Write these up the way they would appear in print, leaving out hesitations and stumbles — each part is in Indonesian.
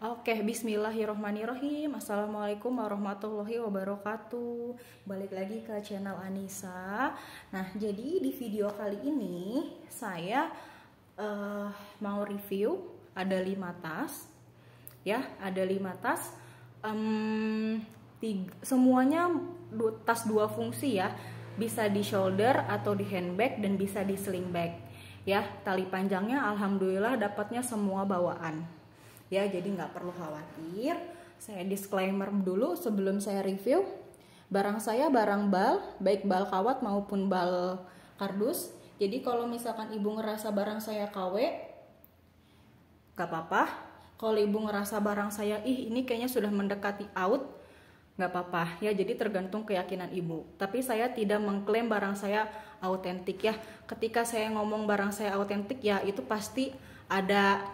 Oke, bismillahirrohmanirrohim. Assalamualaikum warahmatullahi wabarakatuh. Balik lagi ke channel Anissa. Nah, jadi di video kali ini saya mau review ada 5 tas. Ya, ada 5 tas. Semuanya tas 2 fungsi ya. Bisa di shoulder atau di handbag dan bisa di sling bag. Ya, tali panjangnya alhamdulillah dapatnya semua bawaan. Ya, jadi nggak perlu khawatir. Saya disclaimer dulu sebelum saya review. Barang saya barang bal, baik bal kawat maupun bal kardus. Jadi kalau misalkan ibu ngerasa barang saya KW, nggak apa-apa. Kalau ibu ngerasa barang saya, ini kayaknya sudah mendekati out, nggak apa-apa. Ya, jadi tergantung keyakinan ibu. Tapi saya tidak mengklaim barang saya autentik ya. Ketika saya ngomong barang saya autentik ya, itu pasti ada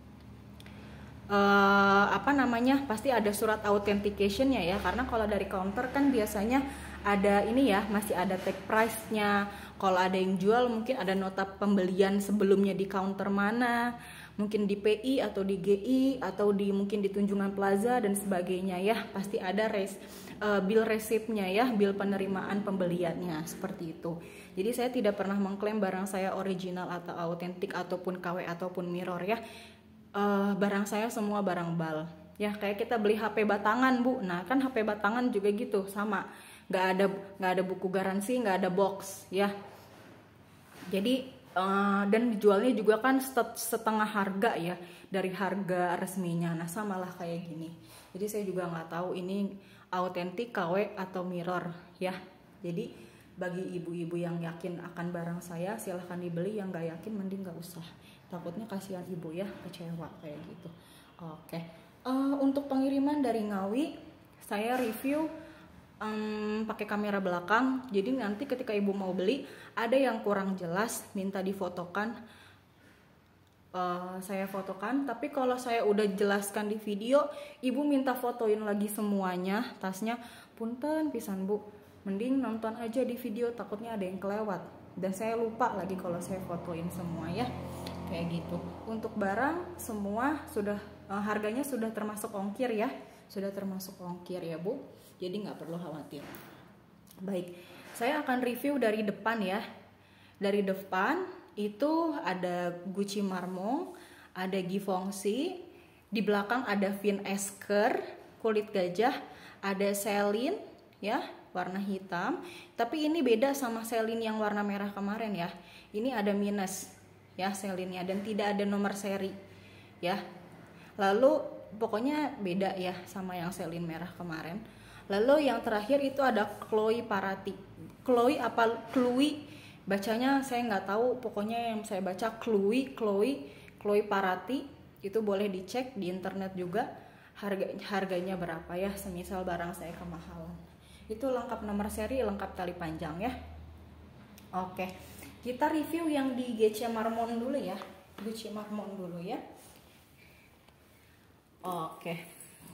pasti ada surat authentication-nya ya, karena kalau dari counter kan biasanya ada ini ya, masih ada tag price-nya. Kalau ada yang jual mungkin ada nota pembelian sebelumnya di counter mana, mungkin di PI atau di GI atau mungkin di Tunjungan Plaza dan sebagainya ya, pasti ada bill receipt-nya ya, bill penerimaan pembeliannya seperti itu. Jadi saya tidak pernah mengklaim barang saya original atau autentik ataupun KW ataupun mirror ya. Barang saya semua barang bal ya, kayak kita beli HP batangan bu. Nah kan HP batangan juga gitu, sama, nggak ada buku garansi, nggak ada box ya. Jadi dan dijualnya juga kan setengah harga ya dari harga resminya. Nah samalah kayak gini. Jadi saya juga nggak tahu ini autentik KW atau mirror ya. Jadi bagi ibu-ibu yang yakin akan barang saya silahkan dibeli, yang nggak yakin mending nggak usah, takutnya kasihan ibu ya kecewa kayak gitu. Oke. Untuk pengiriman dari Ngawi saya review pakai kamera belakang. Jadi nanti ketika ibu mau beli ada yang kurang jelas minta difotokan, saya fotokan. Tapi kalau saya udah jelaskan di video, ibu minta fotoin lagi semuanya tasnya, punten pisan bu, mending nonton aja di video, takutnya ada yang kelewat dan saya lupa lagi kalau saya fotoin semua ya, kayak gitu. Untuk barang semua sudah harganya sudah termasuk ongkir ya, sudah termasuk ongkir ya bu, jadi nggak perlu khawatir. Baik, saya akan review dari depan ya. Dari depan itu ada Gucci Marmong, ada Givenchy, di belakang ada Vin Esker kulit gajah, ada Celine ya warna hitam, tapi ini beda sama Celine yang warna merah kemarin ya. Ini ada minus ya Celine-nya dan tidak ada nomor seri ya. Lalu pokoknya beda ya sama yang Celine merah kemarin. Lalu yang terakhir itu ada Chloe Parati. Chloe bacanya saya nggak tahu, pokoknya yang saya baca Chloe Parati. Itu boleh dicek di internet juga harganya berapa ya, semisal barang saya kemahalan. Itu lengkap nomor seri, lengkap tali panjang ya. Oke, kita review yang di Gucci Marmong dulu ya. Gucci Marmong dulu ya. Oke.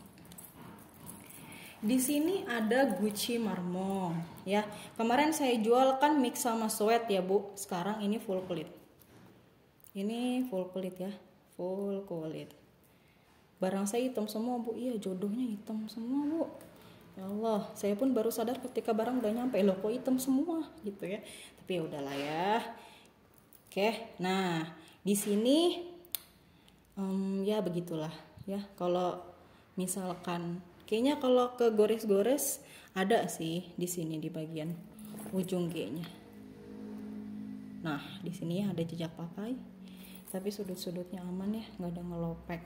Di sini ada Gucci Marmong ya. Kemarin saya jual kan mix sama sweat ya bu. Sekarang ini full kulit. Ini full kulit ya, full kulit. Barang saya hitam semua bu. Iya, jodohnya hitam semua bu. Ya Allah, saya pun baru sadar ketika barang udah nyampe, loh kok hitam semua gitu ya. Tapi ya udahlah ya. Oke, nah di sini ya begitulah ya. Kalau misalkan kayaknya kalau ke gores-gores ada sih di sini di bagian ujung G-nya. Nah di sini ya ada jejak pakai, tapi sudut-sudutnya aman ya, nggak ada ngelopek,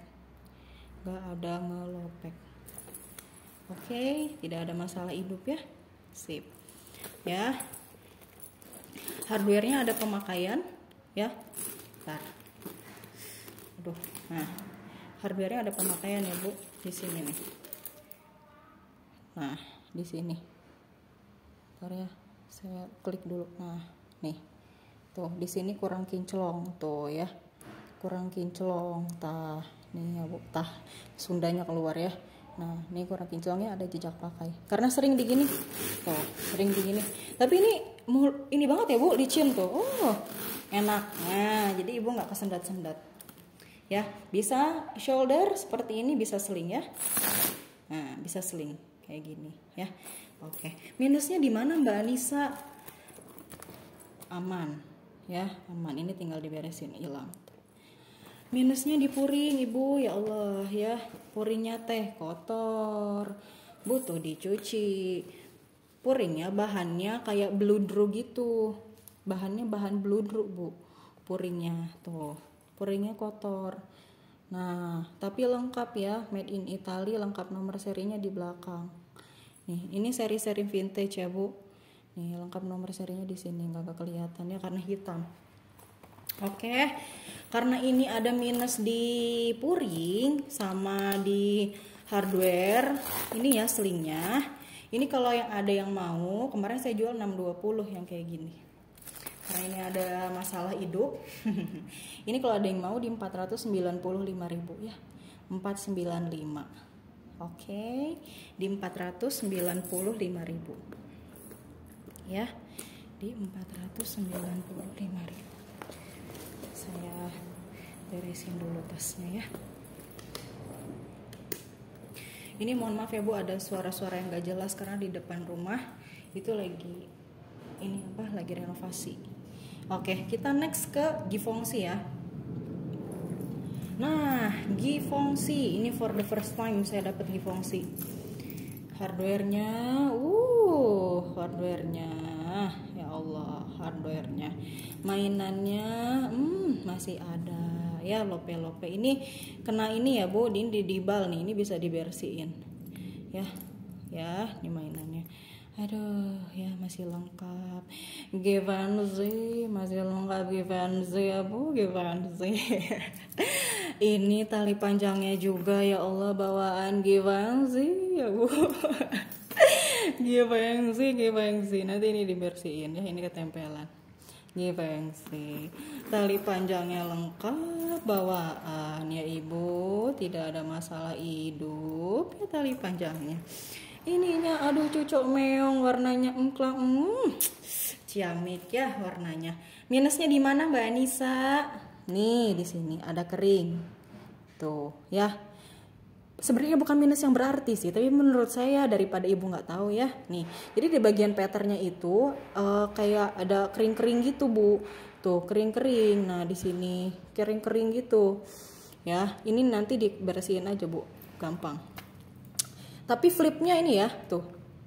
Oke, tidak ada masalah hidup ya. Sip. Ya. Hardware-nya ada pemakaian ya. Bentar. Aduh. Nah, hardware-nya ada pemakaian ya, Bu, di sini nih. Nah, di sini. Bentar ya. Saya klik dulu. Nah, nih. Tuh, di sini kurang kinclong tuh ya. Kurang kinclong. Tah, nih ya, Bu. Tah, Sundanya keluar ya. Nah ini kurang kinclongnya, ada jejak pakai karena sering digini tuh, sering digini. Tapi ini banget ya bu, licin tuh. Oh enak. Nah jadi ibu nggak kesendat-sendat Ya, bisa shoulder seperti ini, bisa sling ya. Nah, bisa sling kayak gini ya. Oke. Minusnya di mana Mbak Anissa? Aman ya, aman. Ini tinggal diberesin, hilang. Minusnya di puring Ibu, ya Allah ya. Puringnya teh kotor, butuh dicuci. Puringnya bahannya kayak bludru gitu. Bahannya bahan bludru Bu. Puringnya tuh. Puringnya kotor. Nah, tapi lengkap ya, made in Italy, lengkap nomor serinya di belakang. Nih, ini seri-seri vintage ya Bu. Nih, lengkap nomor serinya di sini, nggak kelihatan ya karena hitam. Oke, karena ini ada minus di puring sama di hardware, ini ya slingnya. Ini kalau yang ada yang mau, kemarin saya jual 620 yang kayak gini. Karena ini ada masalah hidup. Ini kalau ada yang mau di 495.000 ya. 495. Oke, di 495.000. Ya. Di 495.000. Saya beresin dulu tasnya ya. Ini mohon maaf ya Bu, ada suara-suara yang gak jelas karena di depan rumah itu lagi lagi renovasi. Oke, kita next ke Givenchy ya. Nah, Givenchy ini for the first time saya dapat Givenchy. Hardware-nya, hardware-nya, ya Allah, hardware-nya. Mainannya, masih ada, ya lope-lope. Ini kena ini ya Bu, ini didibal nih, ini bisa dibersihin, ya, ini mainannya. Aduh, ya masih lengkap. Givenchy, masih lengkap Givenchy ya Bu, Givenchy. Ini tali panjangnya juga ya Allah, bawaan Givenchy ya Bu. Givenchy. Nanti ini dibersihin ya, ini ketempelan. Givenchy. Tali panjangnya lengkap, bawaan ya Ibu, tidak ada masalah hidup ya tali panjangnya. Ininya aduh cucok meong, warnanya engklang, ciamik ya warnanya. Minusnya di mana Mbak Anissa? Nih di sini ada kering, tuh ya. Sebenarnya bukan minus yang berarti sih, tapi menurut saya daripada Ibu nggak tahu ya. Nih, jadi di bagian patternnya itu kayak ada kering-kering gitu Bu. Tuh kering-kering. Nah di sini kering-kering gitu. Ya, ini nanti dibersihin aja Bu, gampang. Tapi flipnya ini ya, tuh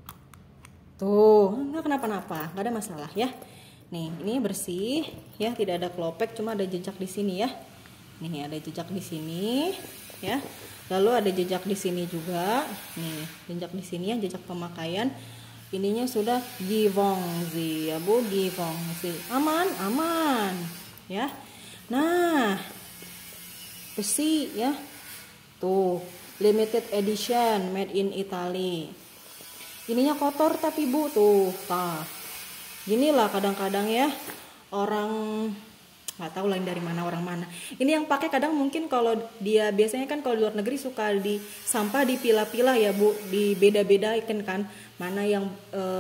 nggak kenapa-napa, nggak ada masalah ya. Nih ini bersih ya, tidak ada klopek, cuma ada jejak di sini ya. Nih ada jejak di sini ya, lalu ada jejak di sini juga. Nih jejak di sini ya, jejak pemakaian. Ininya sudah Givenchy ya Bu, Givenchy, aman ya. Nah besi ya, tuh limited edition made in Italy. Ininya kotor tapi Bu, tuh ginilah kadang-kadang ya, orang nggak tahu lain dari mana orang mana. Ini yang pakai kadang mungkin kalau dia biasanya kan kalau di luar negeri suka di sampah dipilah-pilah ya Bu, dibeda-bedakan kan mana yang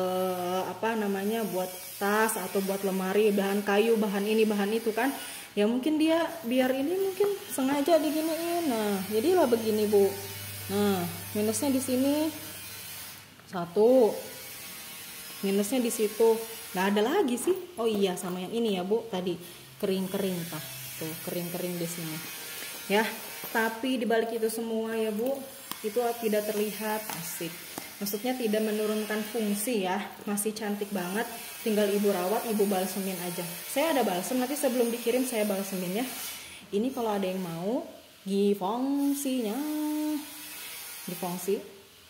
buat tas atau buat lemari, bahan kayu, bahan ini, bahan itu kan. Ya mungkin dia biar ini mungkin sengaja diginiin. Nah, jadilah begini Bu. Nah, minusnya di sini satu. Minusnya di situ. Nggak ada lagi sih. Oh iya, sama yang ini ya Bu, tadi kering-kering tah. Tuh, kering-kering di sini. Ya, tapi dibalik itu semua ya Bu, itu tidak terlihat asik. Maksudnya tidak menurunkan fungsi ya, masih cantik banget. Tinggal Ibu rawat, Ibu balsemin aja. Saya ada balsem, nanti sebelum dikirim saya balsemin ya. Ini kalau ada yang mau, Givenchy-nya, Givenchy.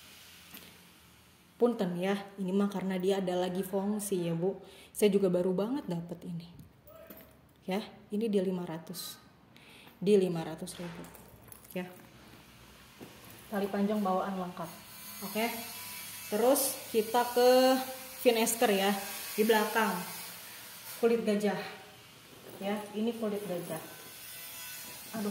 Punten ya, ini mah karena dia ada lagi Givenchy ya Bu. Saya juga baru banget dapat ini. Ya, ini di 500. Di 500.000. Ya. Tali panjang bawaan lengkap. Oke. Terus kita ke Finesker ya, di belakang kulit gajah ya, ini kulit gajah. Aduh,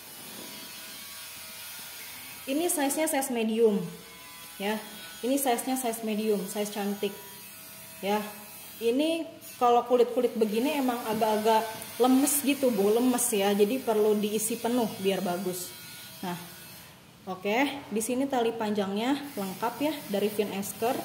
ini size nya size medium ya, ini size nya size medium, size cantik ya. Ini kalau kulit-kulit begini emang agak-agak lemes gitu Bu, lemes ya. Jadi perlu diisi penuh biar bagus. Nah, oke, di sini tali panjangnya lengkap ya dari Fine Esker.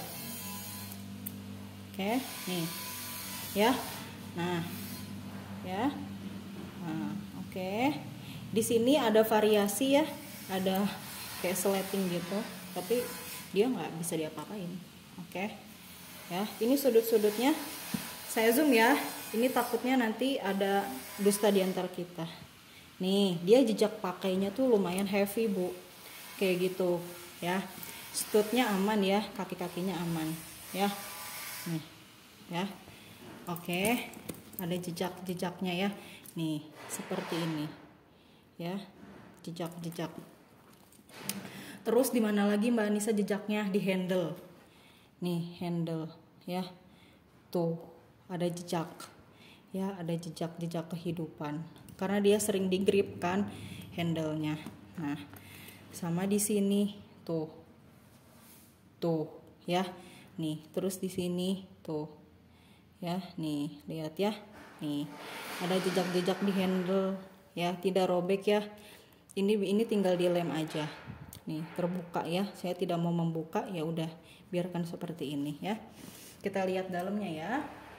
Oke, nih. Ya. Nah. Ya. Nah, oke. Di sini ada variasi ya. Ada kayak sleting gitu, tapi dia nggak bisa diapa-apain. Oke. Ya, ini sudut-sudutnya saya zoom ya. Ini takutnya nanti ada dusta di antar kita. Nih, dia jejak pakainya tuh lumayan heavy Bu. Kayak gitu ya. Stutnya aman ya, kaki-kakinya aman ya. Nih, ya. Oke. Ada jejak-jejaknya ya. Nih, seperti ini. Ya, jejak-jejak. Terus di mana lagi Mbak Anissa jejaknya? Di handle. Nih, handle ya. Tuh, ada jejak. Ya, ada jejak-jejak kehidupan. Karena dia sering digrip kan handle-nya. Nah, sama di sini tuh. Tuh, ya. Nih, terus di sini tuh. Ya, nih, lihat ya. Nih, ada jejak-jejak di handle ya, tidak robek ya. Ini tinggal dilem aja. Nih, terbuka ya. Saya tidak mau membuka, ya udah biarkan seperti ini ya. Kita lihat dalamnya ya.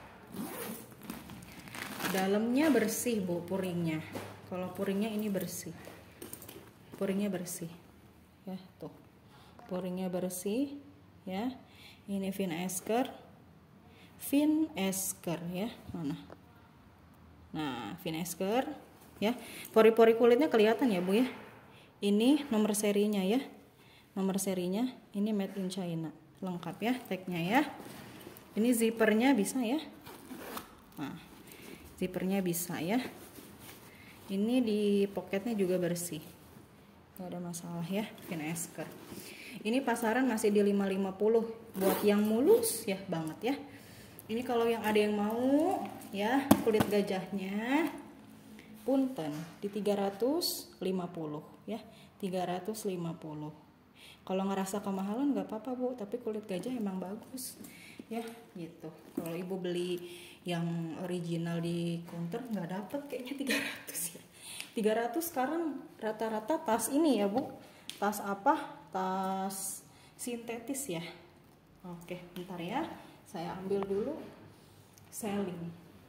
Dalamnya bersih Bu, puringnya. Kalau puringnya ini bersih. Puringnya bersih. Ya, tuh. Puringnya bersih ya. Ini Fine Esker. Fine Esker ya. Mana? Nah, Fine Esker ya. Pori-pori kulitnya kelihatan ya Bu ya. Ini nomor serinya ya. Nomor serinya ini made in China. Lengkap ya tagnya ya. Ini zippernya bisa ya. Nah, zippernya bisa ya. Ini di poketnya juga bersih. Gak ada masalah ya, Fine Esker. Ini pasaran masih di 550 buat yang mulus ya banget ya. Ini kalau yang ada yang mau ya kulit gajahnya, punten di 350 ya, 350. Kalau ngerasa kemahalan nggak apa-apa Bu, tapi kulit gajah emang bagus ya gitu. Kalau Ibu beli yang original di counter nggak dapet kayaknya 300 ya. 300 sekarang rata-rata tas ini ya Bu. Tas apa? Tas sintetis ya. Oke, bentar ya. Saya ambil dulu selling.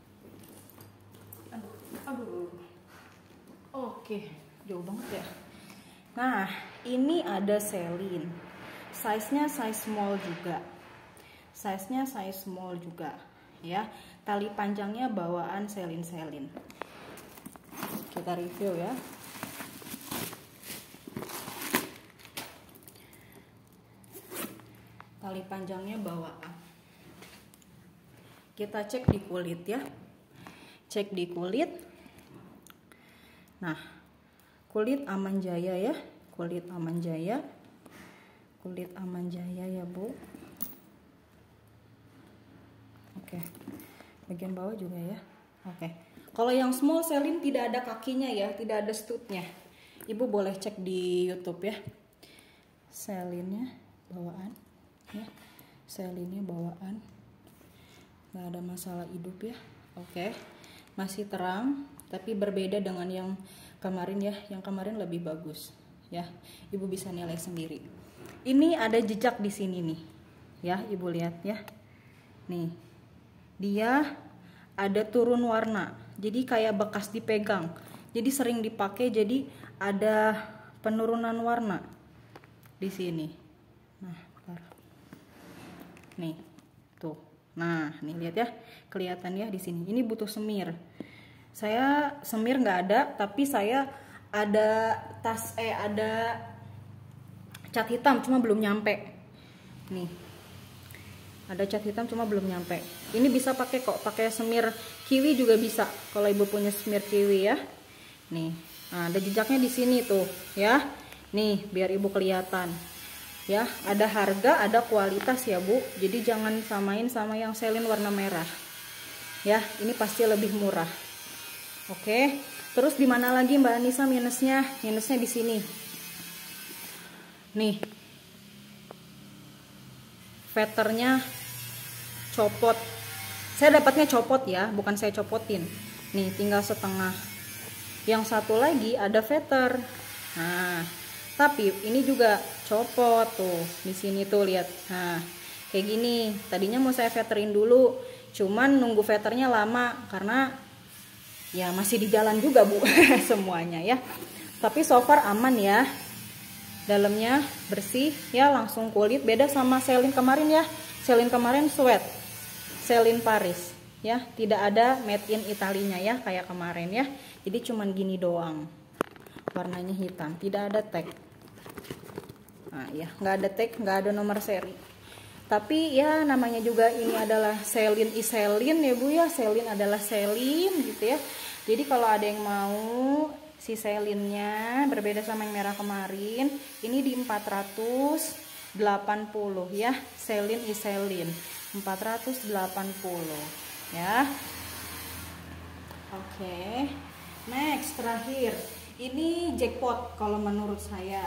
Aduh. Oke, jauh banget ya. Nah, ini ada selin. Size-nya size small juga. Size-nya size small juga ya. Tali panjangnya bawaan selin-selin. Kita review ya. Tali panjangnya bawaan. Kita cek di kulit ya. Cek di kulit. Nah, kulit aman jaya ya. Kulit aman jaya. Kulit aman jaya ya Bu. Oke. Bagian bawah juga ya. Oke. Kalau yang small selin tidak ada kakinya ya, tidak ada stutnya. Ibu boleh cek di YouTube ya. Selinnya bawaan ya. Selinnya bawaan. Nggak ada masalah hidup ya. Oke. Masih terang, tapi berbeda dengan yang kemarin ya. Yang kemarin lebih bagus ya. Ibu bisa nilai sendiri. Ini ada jejak di sini nih. Ya, Ibu lihat ya. Nih. Dia ada turun warna. Jadi kayak bekas dipegang. Jadi sering dipakai, jadi ada penurunan warna di sini. Nah, bentar. Nih, tuh. Nah, nih lihat ya, kelihatan ya di sini. Ini butuh semir. Saya semir nggak ada, tapi saya ada ada cat hitam, cuma belum nyampe. Nih, ada cat hitam cuma belum nyampe. Ini bisa pakai kok, pakai semir kiwi juga bisa. Kalau Ibu punya semir kiwi ya. Nih, nah, ada jejaknya di sini tuh ya. Nih, biar Ibu kelihatan. Ya, ada harga, ada kualitas ya Bu. Jadi jangan samain sama yang selin warna merah. Ya, ini pasti lebih murah. Oke. Terus di mana lagi Mbak Anissa minusnya? Minusnya di sini. Nih. Vetternya copot. Saya dapatnya copot ya, bukan saya copotin. Nih tinggal setengah. Yang satu lagi ada veter. Nah, tapi ini juga copot tuh. Di sini tuh lihat. Nah, kayak gini. Tadinya mau saya veterin dulu, cuman nunggu veternya lama karena ya masih di jalan juga Bu semuanya ya. Tapi so far aman ya. Dalamnya bersih ya, langsung kulit. Beda sama Celine kemarin ya. Celine kemarin sweat, Celine Paris ya, tidak ada made in Italinya ya kayak kemarin ya. Jadi cuman gini doang, warnanya hitam, tidak ada tag. Nah ya, nggak ada tag, nggak ada nomor seri. Tapi ya namanya juga ini adalah Celine Celine ya Bu ya. Celine adalah Celine gitu ya. Jadi kalau ada yang mau si Celine-nya berbeda sama yang merah kemarin, ini di 480 ya. Celine Celine 480 ya. Oke. Next, terakhir. Ini jackpot kalau menurut saya.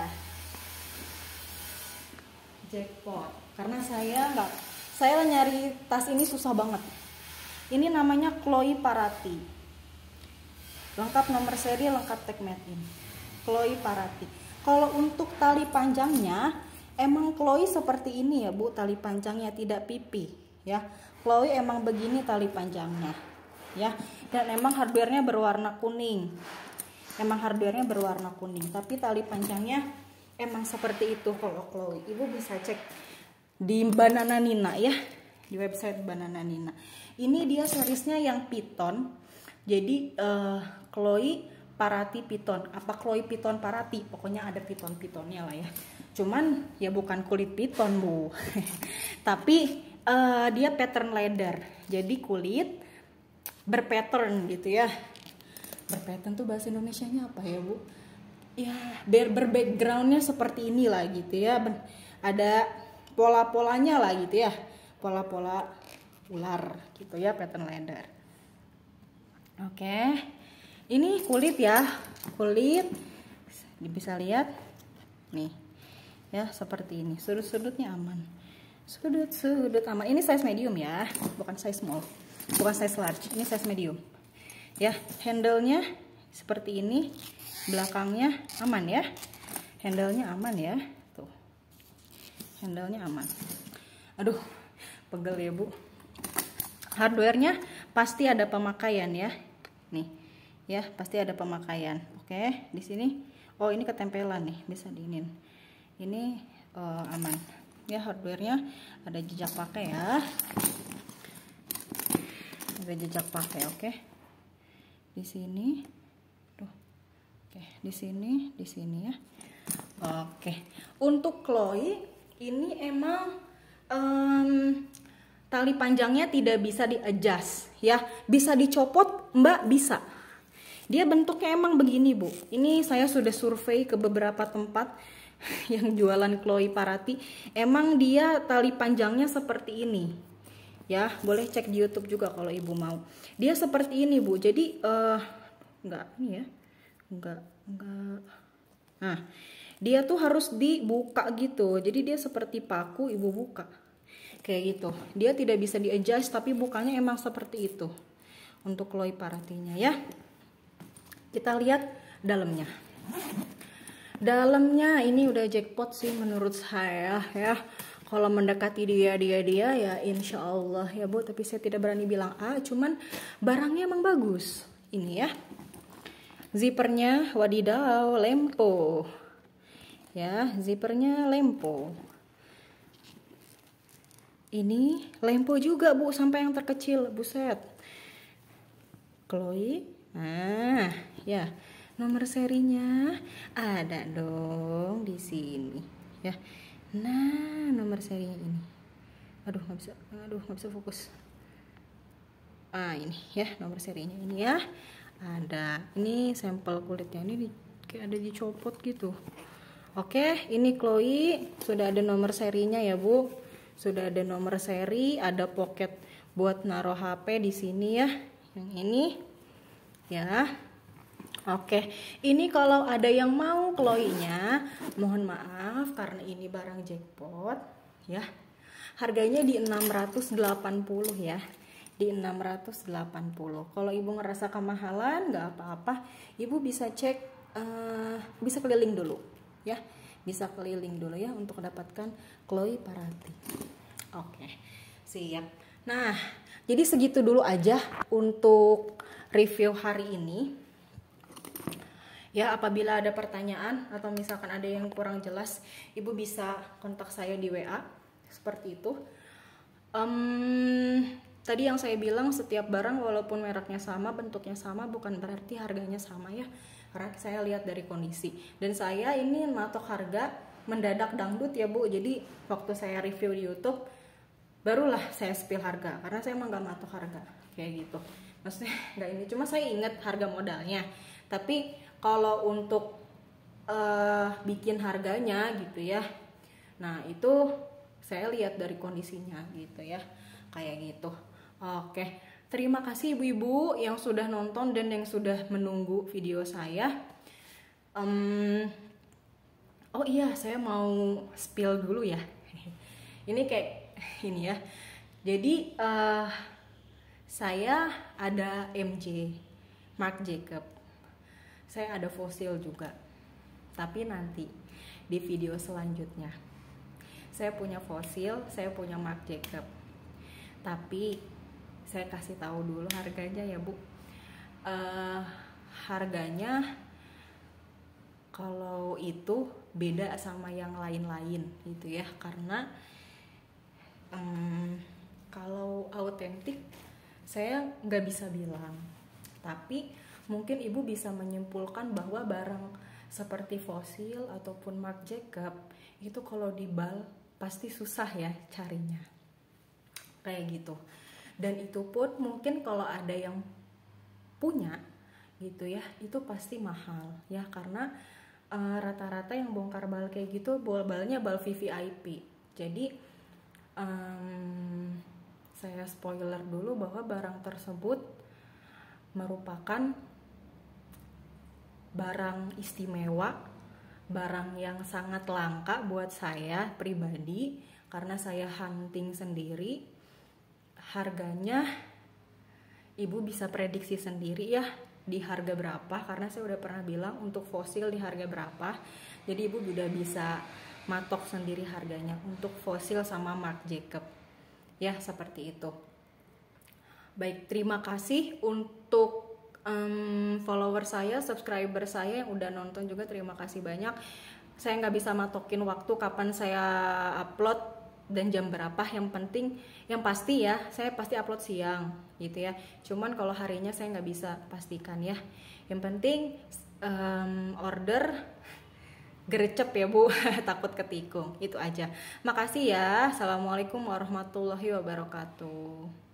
Jackpot. Karena saya nyari tas ini susah banget. Ini namanya Chloe Parati. Lengkap nomor seri, lengkap tag made in. Chloe Parati. Kalau untuk tali panjangnya, emang Chloe seperti ini ya Bu, tali panjangnya tidak pipi ya. Chloe emang begini tali panjangnya ya. Dan emang hardware-nya berwarna kuning. Emang hardware-nya berwarna kuning, tapi tali panjangnya emang seperti itu kalau Chloe. Ibu bisa cek di Banana Nina ya, di website Banana Nina. Ini dia seriesnya yang piton. Jadi Chloe Parati piton, apa Chloe piton Parati, pokoknya ada piton-pitonnya lah ya. Cuman ya bukan kulit piton Bu, tapi dia pattern leather. Jadi kulit berpattern gitu ya. Berpattern tuh bahasa Indonesianya apa ya Bu? Ya berbackgroundnya seperti ini lah gitu ya. Ada pola-polanya lah gitu ya, pola-pola ular gitu ya, pattern leather. Oke, ini kulit ya, kulit bisa lihat nih ya, seperti ini. Sudut-sudutnya aman, sudut-sudut aman. Ini size medium ya, bukan size small, bukan size large, ini size medium ya. Handle-nya seperti ini, belakangnya aman ya, handle-nya aman ya, tuh handle-nya aman. Aduh pegel ya Bu. Hardware-nya pasti ada pemakaian ya. Nih, ya pasti ada pemakaian. Oke, di sini, oh ini ketempelan nih, bisa diinin. Ini aman. Ya hardware-nya ada jejak pakai ya. Ada jejak pakai, oke. Di sini, tuh, oke, di sini ya. Oke, untuk Chloe ini emang tali panjangnya tidak bisa di-adjust ya, bisa dicopot Mbak, bisa. Dia bentuknya emang begini Bu. Ini saya sudah survei ke beberapa tempat yang jualan Chloe Parati. Emang dia tali panjangnya seperti ini ya, boleh cek di YouTube juga kalau Ibu mau. Dia seperti ini Bu, jadi enggak ini ya, enggak. Nah dia tuh harus dibuka gitu, jadi dia seperti paku, Ibu buka kayak gitu. Dia tidak bisa di-adjust, tapi bukanya emang seperti itu untuk Chloe Paratinya ya. Kita lihat dalamnya. Dalamnya ini udah jackpot sih menurut saya ya. Kalau mendekati dia ya insya Allah ya Bu. Tapi saya tidak berani bilang cuman barangnya emang bagus. Ini ya. Zippernya wadidaw, lempo. Ya, zippernya lempo. Ini lempo juga Bu, sampai yang terkecil, buset. Chloe, nah ya nomor serinya ada dong di sini ya. Nah nomor serinya ini, aduh nggak bisa fokus. Ini ya nomor serinya ini ya, ada. Ini sampel kulitnya, ini kayak ada dicopot gitu. Oke, ini Chloe sudah ada nomor serinya ya Bu. Sudah ada nomor seri, ada pocket buat naruh HP di sini ya. Yang ini ya. Oke, ini kalau ada yang mau Chloe-nya, mohon maaf karena ini barang jackpot ya. Harganya di 680 ya. di 680. Kalau ibu ngerasa kemahalan nggak apa-apa, ibu bisa cek, bisa keliling dulu ya, bisa keliling dulu ya untuk mendapatkan Chloe Parati. Oke, siap. Nah, jadi segitu dulu aja untuk review hari ini. Ya, apabila ada pertanyaan atau misalkan ada yang kurang jelas, ibu bisa kontak saya di WA seperti itu. Tadi yang saya bilang, setiap barang walaupun mereknya sama, bentuknya sama, bukan berarti harganya sama ya, karena saya lihat dari kondisi. Dan saya ini matok harga mendadak dangdut ya Bu, jadi waktu saya review di YouTube barulah saya spill harga, karena saya emang gak matok harga kayak gitu. Maksudnya nggak ini, cuma saya ingat harga modalnya, tapi kalau untuk bikin harganya gitu ya, nah itu saya lihat dari kondisinya gitu ya, kayak gitu. Oke, terima kasih ibu-ibu yang sudah nonton dan yang sudah menunggu video saya. Oh iya, saya mau spill dulu ya. Ini kayak ini ya. Jadi saya ada MJ, Marc Jacob. Saya ada Fossil juga. Tapi nanti di video selanjutnya. Saya punya Fossil, saya punya Marc Jacob. Tapi saya kasih tahu dulu harganya ya Bu. Harganya kalau itu beda sama yang lain-lain gitu ya, karena kalau autentik saya nggak bisa bilang, tapi mungkin ibu bisa menyimpulkan bahwa barang seperti Fossil ataupun Marc Jacob itu kalau di bal pasti susah ya carinya, kayak gitu. Dan itu pun mungkin kalau ada yang punya gitu ya, itu pasti mahal ya, karena rata-rata yang bongkar bal kayak gitu balnya bal VVIP. Jadi saya spoiler dulu bahwa barang tersebut merupakan barang istimewa, barang yang sangat langka buat saya pribadi karena saya hunting sendiri. Harganya ibu bisa prediksi sendiri ya di harga berapa, karena saya udah pernah bilang untuk Fossil di harga berapa, jadi ibu udah bisa matok sendiri harganya untuk Fossil sama Marc Jacob ya, seperti itu. Baik, terima kasih untuk follower saya, subscriber saya yang udah nonton juga, terima kasih banyak. Saya nggak bisa matokin waktu kapan saya upload dan jam berapa, yang penting, yang pasti ya, saya pasti upload siang gitu ya. Cuman kalau harinya saya nggak bisa pastikan ya. Yang penting order gercep ya Bu, takut ketikung, itu aja. Makasih ya. Assalamualaikum warahmatullahi wabarakatuh.